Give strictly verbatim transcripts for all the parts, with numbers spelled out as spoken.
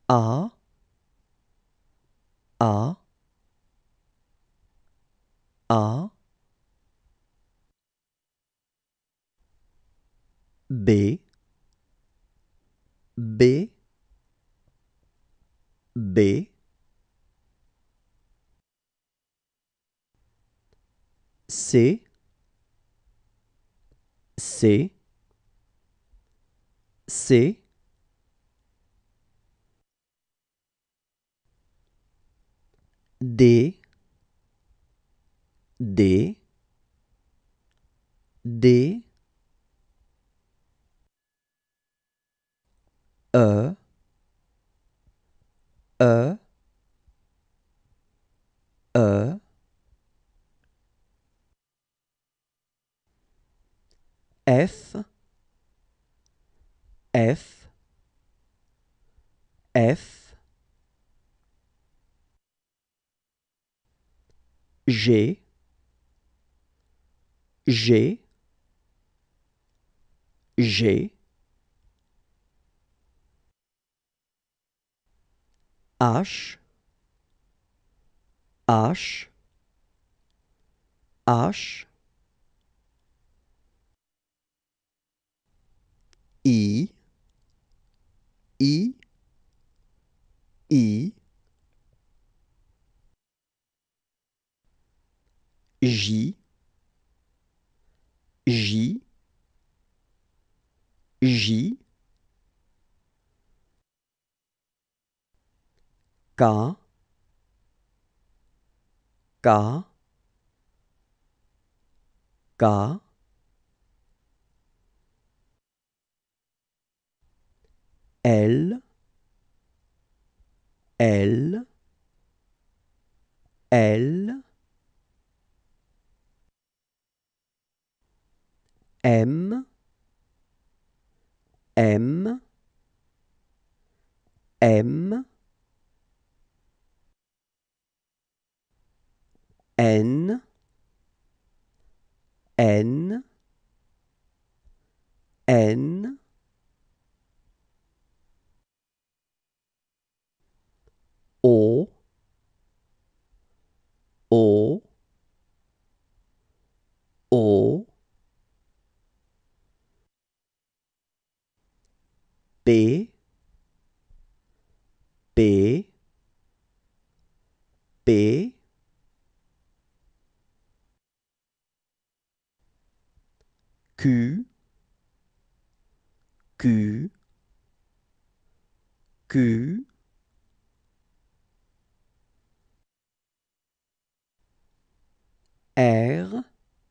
A, A, A, B, B, B, C, C, C, D, D, D, E, E, E, F, F, F, G, G, G, H, H, H, I, I, I, J, J, J, K, K, K, L, L, L, M, M, M, N, N, N, O, O, O, P, P, P, Q, Q, Q, R,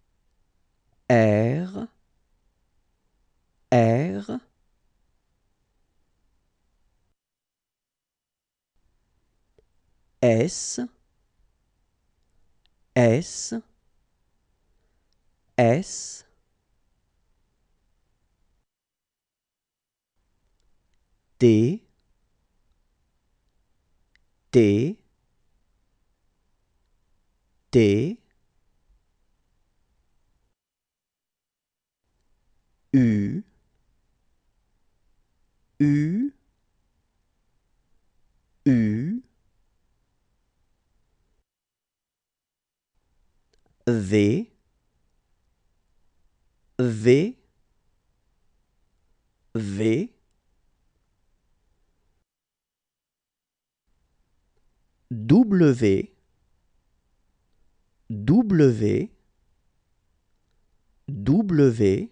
R, R, S, S, S, T, T, T, U, U, U, V, V, V, W, W, W,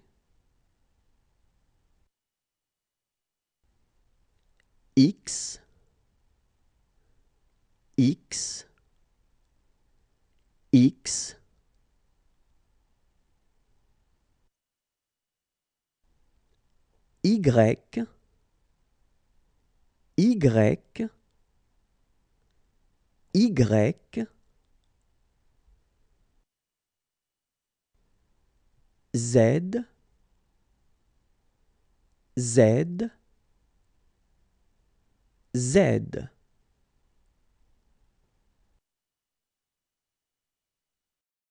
X, X, X, Y, Y, Y, Z, Z, Z.